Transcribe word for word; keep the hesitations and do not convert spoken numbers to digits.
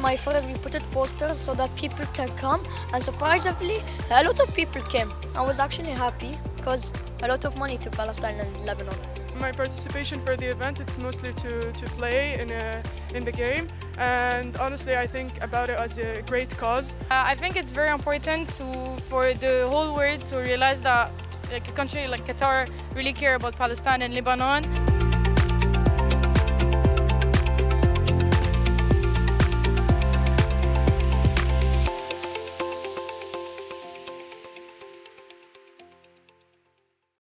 my father, we put it posters so that people can come, and surprisingly, a lot of people came. I was actually happy because a lot of money to Palestine and Lebanon. My participation for the event, it's mostly to, to play in, a, in the game, and honestly I think about it as a great cause. Uh, I think it's very important to, for the whole world to realize that like, a country like Qatar really care about Palestine and Lebanon.